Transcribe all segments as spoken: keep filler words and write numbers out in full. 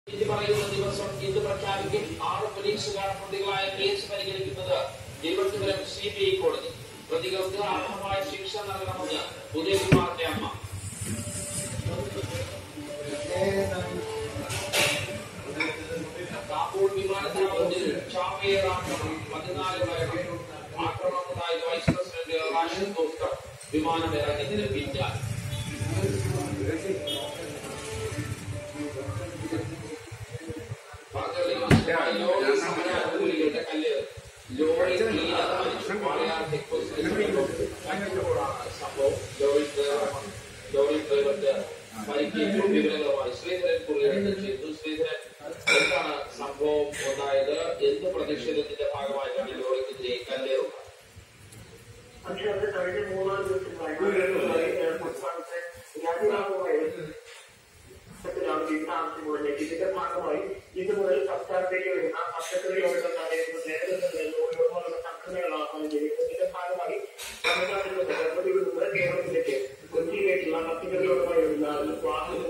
ഇത് പറയുന്ന ദിവസം ഇത് പ്രഖ്യാപിക്കും. ആറ് പോലീസുകാർ പ്രതികളായ കേസ് പരിഗണിക്കുന്നത് തിരുവനന്തപുരം സി ബി ഐ കോടതി. പ്രതികൾക്ക് അർഹമായ ശിക്ഷ നൽകണമെന്ന് ഉദയകുമാറിന്റെ അമ്മ. കാബൂൾ വിമാനത്താവളത്തിൽ ചാവേർ ആക്രമണം, പതിനാല് മരണം. ആക്രമണമുണ്ടായത് വൈസ് പ്രസിഡന്റ് റാഷിദ് ഖോസ്കർ വിമാനം ഇറങ്ങിയതിന് പിന്നാലെ. ലോറി സംഭവം. ലോറി ഡ്രൈവർക്ക് പരിക്കേറ്റു. വിവരങ്ങളുമായി ശ്രീധരൻ കുറിയെടുത്ത് ചെയ്തു. ശ്രീധരൻ, എന്താണ് സംഭവം ഉണ്ടായത്? എന്ത് പ്രതിഷേധത്തിന്റെ ഭാഗമായിട്ടാണ് ലോറിക്കെതിരെ കല്ലേറുന്നത്? പക്ഷെ അത് കഴിഞ്ഞ മൂന്നാല് ദിവസങ്ങളായി സംസ്ഥാനത്തെ രാജ്യവാഹമായ വിവിധ ആവശ്യങ്ങളിലേക്ക് ഇതിന്റെ ഭാഗമായി ഇന്ന് മുതൽ സംസ്ഥാനത്തേക്ക് വരുന്ന പച്ചക്കറി ലോറികൾ തടയുന്ന നേരത്തെ ലോറികളുള്ള സംഘടനകളാണ് ചെയ്യുന്നത്. ഇതിന്റെ ഭാഗമായി തമിഴ്നാട്ടിൽ നിന്ന് ഗണപതിയിൽ നിന്ന് കേരളത്തിലേക്ക് കൊച്ചിയിലേക്കുള്ള പച്ചക്കറി ലോറികളുമായി വരുന്ന വാഹന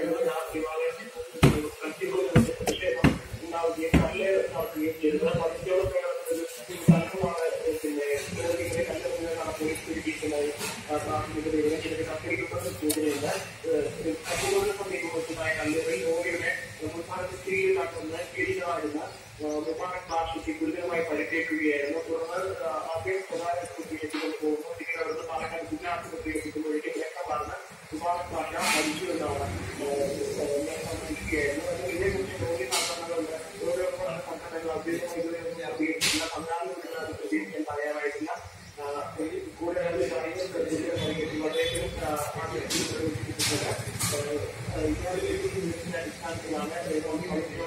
പ്രതിഷേധം ഉണ്ടാവുകയും കല്ലേറ് നടത്തുകയും ചെയ്തത്. പതിനഞ്ചോളം സംഘമാണ് പിന്നെ പോലീസ് പിടിപ്പിക്കുന്നത്. കസ്റ്റഡിയിലുള്ള സൂചനയുണ്ട്. സമീപമായ കല്ലേറിൽ ലോറിയുടെ മുഖാനത്ത് തീയിലാക്കുന്ന കിരീടമായിരുന്ന മുബാറക് ബാഷിക്ക് ഗുരുതരമായി പരിക്കേൽക്കുകയായിരുന്നു. തുടർന്ന് ആദ്യം സ്വകാര്യ ആശുപത്രിയിലേക്ക് കൊണ്ടുപോകുന്നു. പിന്നീട് അവിടുന്ന് പാലക്കാട് ജില്ലാ ആശുപത്രിയിലേക്ക് എത്തുമ്പോഴേക്കും രക്തമാർന്ന് മുബാറക് ബാഷ മരിച്ചു എന്നാണ് മരിക്കുകയായിരുന്നു. എന്നാൽ ഇതേക്കുറിച്ച് ലോറി സംഘടനകളുണ്ട്. ഓരോരുത്തരുടെ സംഘടനകൾ അഭ്യർത്ഥന ഇതുവരെയൊന്നും നടത്തിയിട്ടില്ല. പതിനാല് മിനിറ്റാണ് പ്രതീക്ഷിക്കാൻ പറയാനായിട്ടില്ല. കൂടുതൽ കാര്യങ്ങൾ അടിസ്ഥാനത്തിലാണ്